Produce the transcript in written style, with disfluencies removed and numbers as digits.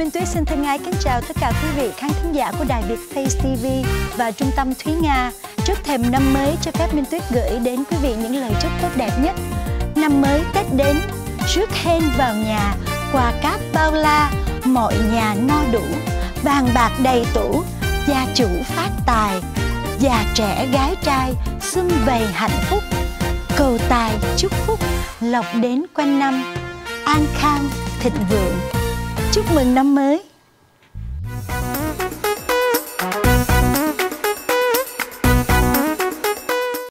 Minh Tuyết xin thân ái kính chào tất cả quý vị khán thính giả của Đài Việt Face TV và Trung tâm Thúy Nga. Trước thềm năm mới, cho phép Minh Tuyết gửi đến quý vị những lời chúc tốt đẹp nhất. Năm mới Tết đến, rước hên vào nhà, quà cáp bao la, mọi nhà no đủ, vàng bạc đầy tủ, gia chủ phát tài, già trẻ gái trai sum vầy hạnh phúc, cầu tài chúc phúc, lộc đến quanh năm, an khang thịnh vượng. Chúc mừng năm mới.